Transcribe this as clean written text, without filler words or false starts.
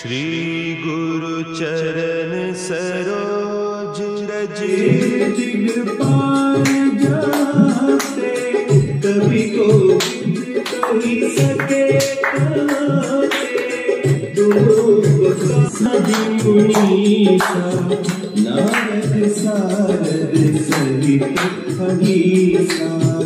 श्री गुरु चरण सरोज रज दिगपाल जाते कभी को कही सके सदी पुनीसा नारद सारद सहित हरीसा।